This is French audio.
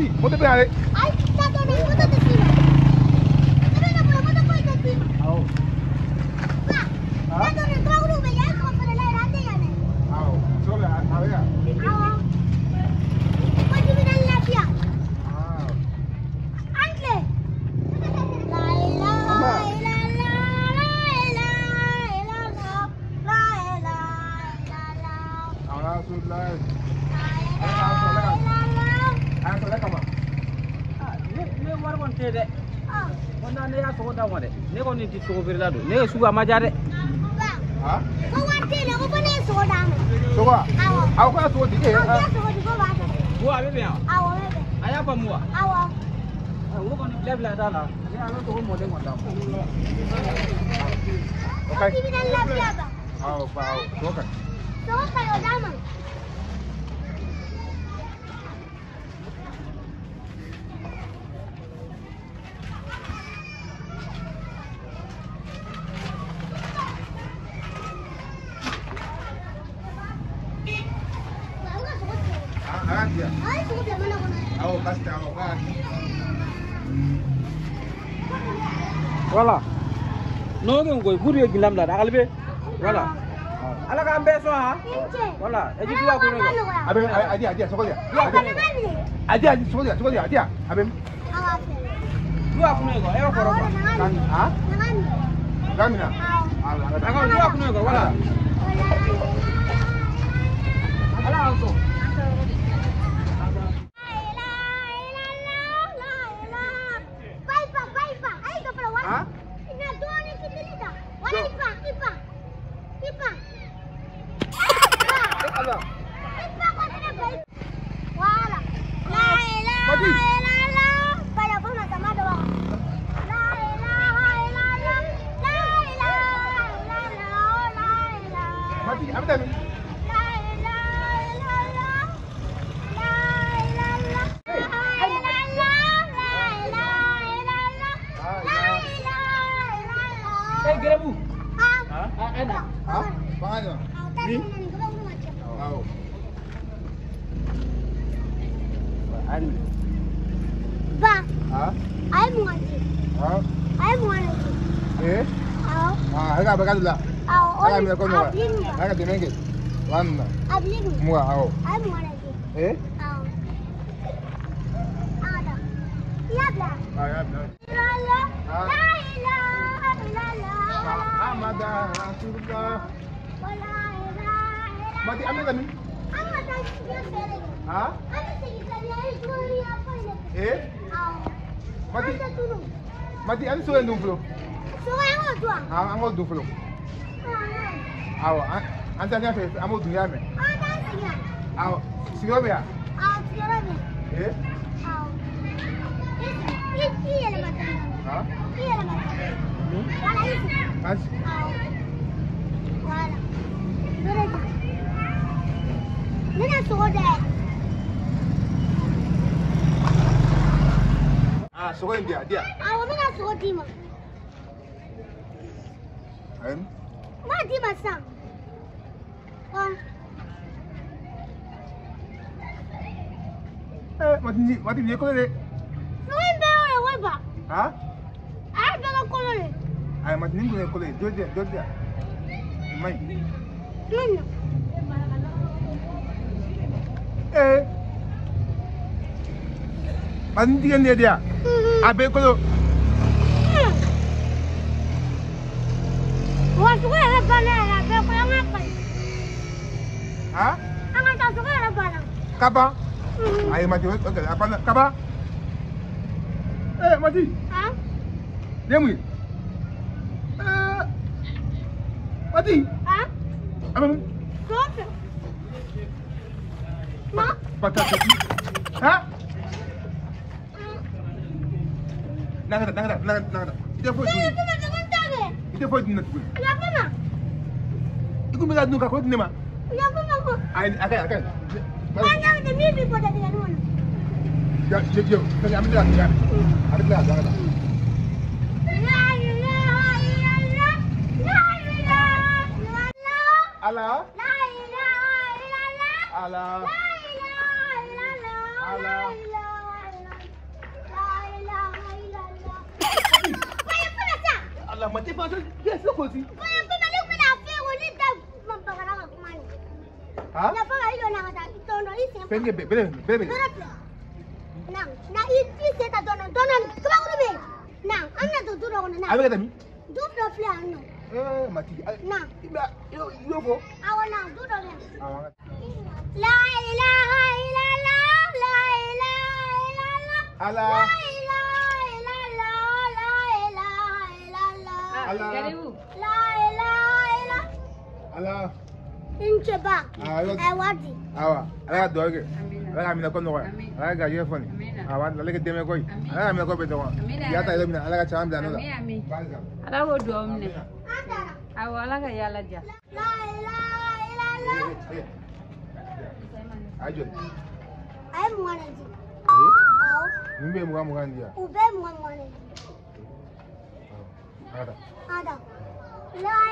Mati, moto pe ale. Ay, tato na moto de cima. Tato na moto poi de cima. Aw. Tato na trauru be ya ko para la rate ya ne. Aw, sola a ver. Aw. Ko di bidan lafiya. Ah. Antle. La la la la la la. Ahora sola. Ne ya sogo da wade ne ko ni ti sogo birla do ne suga ma jade Ha? Ko warte ne ko bane so da mu. Soga. Awo. Aw ko so di Ko ya so di ko ba ta. bo abe be Awo bebe. aya pa muwa Awo. wo ko ni lebla da la ne alo to mo de ngota Okay. Ko di bidan lafiya ba. Aw, pa aw. Soga. So ka yo da mu. Arantia. Ay, so da mana ko na. Aw, basta aw. wala no ngi ngoy buri e gilam la da albe wala ala ka ambe so ha Inche. wala e ji duwa ko no Abe adia soga dia. Ay, ka na ni. Adia soga dia adia. Abe. Awa fe. duwa ko no go e ko ro Awa na ngani. Ha? Ngani. Gamina. Aw. aga duwa ko no go wala ala so Ha? Allah. Mati, apa tadi? e gerebu ha ena Ha? Pangalan. Ni? Aw. an Ba, Ha? ay mo ngaji. Ha? Ay mo ngaji. Eh? Aw, Ah, agak berkata lah. aw, Agak bila kau nak. ablin ba. Agak dinengke. Lama. Ablin. Mua aw. Ay mo ngaji. Eh? Aw. Ada. Iya bla. Ah, ya. La la. La ilaha illallah. Muhammad Rasulullah. Wala ilaha illallah. Mati, ambil tadi. Amma ta shi sere. Ha? Ana sai kariya isuri apa ne. Eh? Aw. Mati, Ada tunu. mati, anu sudah duflo. So ay mo tuwa. Ah, anu duflo. Aw, anta ni afe, anu dunia me. Ada siya. Aw, siyo be ya. Aw, siya ne. Eh? Aw. Iya le mata. Ha? Iya le mata. Wala isi. As. Aw. Wala. Dora. Nina soda. Ah, suka dia. Aw, mina sodi ma. Em? Ma di masang. Mati ni ko le. Nuin be ore we ba. Ha? Ay be ko le. Ay, mati ni ko le. Dodia. Mai. Nina. Eh. Mati ni dia. Abe ko lo. Wa suka le ba le la be ko nga pa. Ha? Anga ta suka le ba la. Kaba. Ay, mati. Okay, apa nak kaba? Eh, mati. Ha? Dia mu. Mati. Ha? Apa? Soda. Ma? Patah. Ha? Nangada. Ite foi. Kaya kuma ka kanta ne. Ite foi dinat ko. Ya kuma. Iku mi la nuka ko dinema. Ya kuma ko. Ay, akan. Kanya da mi ko da diga non. Ya, je. Kaya ambil lagi ya. Ada lagi, ada. La ilaha illallah. La ilaha illallah. Ala. La ilaha illallah. Ala. La ilaha illallah. Ala. La ilaha Allah ma tefa so yes ko si ko ya pe male ko na fe woni da man bagara ka kuma ni ha na fa ayo na ta to no isi penge bebe na iti se ta dono kuma ko be na anna to duro ko na avec dami du do fle anno mati na yo ko awana du do la ilaha illallah la ilaha illallah ala Allah. Karibu. La ilaha. Allah. Incheba. Awadi. Awa. Ala doge. Ala amina kono wa. Ala ga yefoni. Awa la leke deme koy. Ala amina ko be to. Ya ta ile mina ala ga chamba dano. Amin. Ala wo do amne. Awa ala ga yalla ja. La ilaha illallah. Ajo. Ay mwanaji. Aw. Mbe mwa ndia. Ube mwanaji. Ada. La